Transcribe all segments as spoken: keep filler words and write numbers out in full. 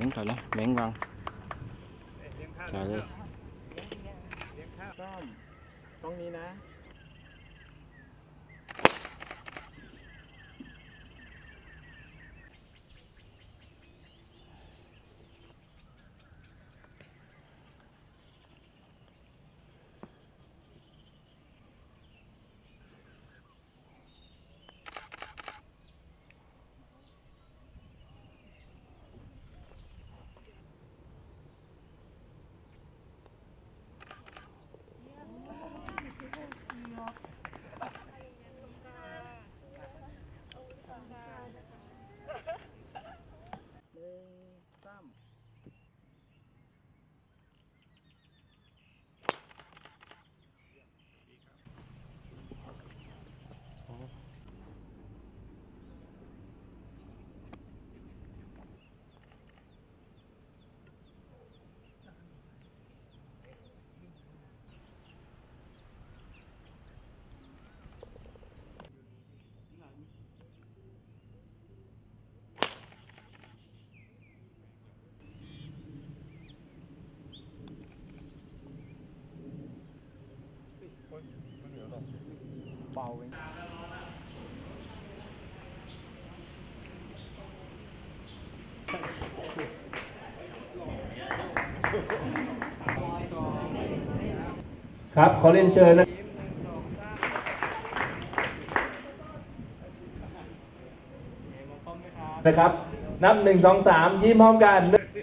งถอยแล้วแมงวางจ่ายเลยซ่อมตรงนี้นะเบาเองครับขอเรียนเชิญนะนะครับนับหนึ่งสองสามยิ้มพร้อมกัน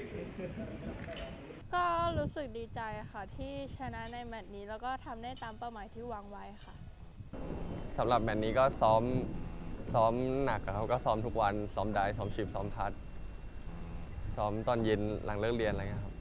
ก็รู้สึกดีใจค่ะที่ชนะในแมตช์นี้แล้วก็ทำได้ตามเป้าหมายที่วางไว้ค่ะสำหรับแมตช์นี้ก็ซ้อมซ้อมหนักครับก็ซ้อมทุกวันซ้อมได้ซ้อมชิปซ้อมพัดซ้อมตอนเย็นหลังเลิกเรียนอะไรเงี้ยครับ